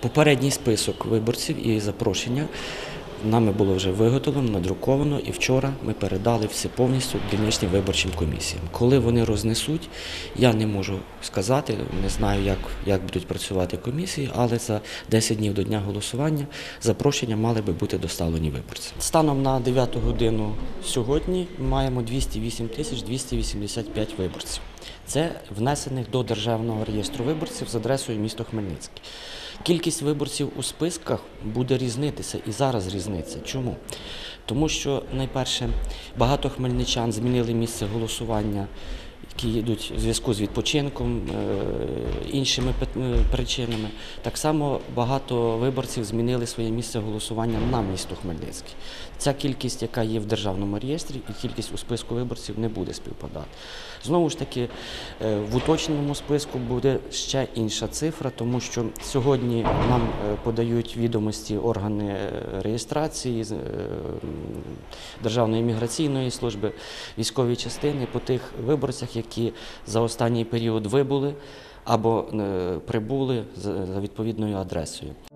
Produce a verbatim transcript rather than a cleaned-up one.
Попередній список виборців і запрошення нами було вже виготовлено, надруковано, і вчора ми передали все повністю дільничним виборчим комісіям. Коли вони рознесуть, я не можу сказати, не знаю, як, як будуть працювати комісії, але за десять днів до дня голосування запрошення мали би бути доставлені виборцям. Станом на дев'яту годину сьогодні маємо двісті вісім тисяч двісті вісімдесят п'ять виборців. Це внесених до Державного реєстру виборців з адресою місто Хмельницький. Кількість виборців у списках буде різнитися і зараз різниця. Чому? Тому що, найперше, багато хмельничан змінили місце голосування, які йдуть у зв'язку з відпочинком, іншими причинами. Так само багато виборців змінили своє місце голосування на місто Хмельницький. Ця кількість, яка є в Державному реєстрі, і кількість у списку виборців не буде співпадати. Знову ж таки, в уточненому списку буде ще інша цифра, тому що сьогодні нам подають відомості органи реєстрації, Державної міграційної служби, військові частини по тих виборцях, які за останній період вибули або прибули за відповідною адресою.